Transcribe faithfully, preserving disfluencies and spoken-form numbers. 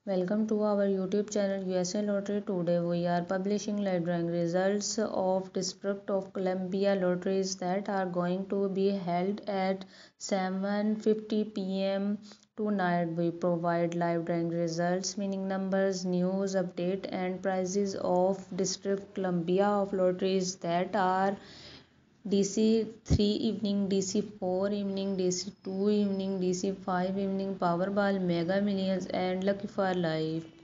Welcome to our YouTube channel U S A Lottery. Today we are publishing live drawing results of District of Columbia lotteries that are going to be held at seven fifty p m tonight. We provide live drawing results, meaning numbers, news, update and prices of District Columbia of lotteries that are D C three evening, D C four evening, D C two evening, D C five evening, Powerball, Mega Millions and Lucky for Life.